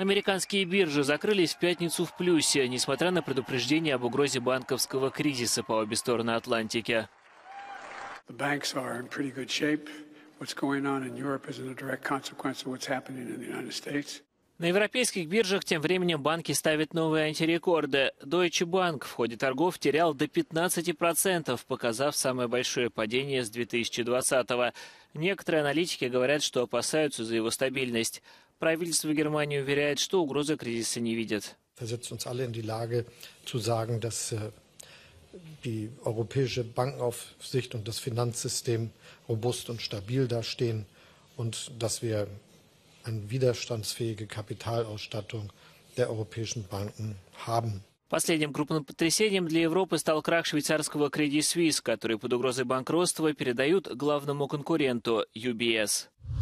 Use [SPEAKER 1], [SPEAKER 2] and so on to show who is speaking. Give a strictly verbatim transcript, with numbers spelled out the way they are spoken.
[SPEAKER 1] Американские биржи закрылись в пятницу в плюсе, несмотря на предупреждение об угрозе банковского кризиса по обе стороны Атлантики. На европейских биржах тем временем банки ставят новые антирекорды. Deutsche Bank в ходе торгов терял до пятнадцати процентов, показав самое большое падение с две тысячи двадцатого. Некоторые аналитики говорят, что опасаются за его стабильность. Правительство Германии уверяет, что угрозы кризиса не видит.
[SPEAKER 2] Die europäische Bankenaufsicht und das Finanzsystem robust und stabil dastehen und dass wir eine widerstandsfähige Kapitalausstattung der europäischen Banken haben.
[SPEAKER 1] Последним крупным потрясением для Европы стал крах швейцарского Credit Suisse, который под угрозой банкротства передают главному конкуренту ю би эс.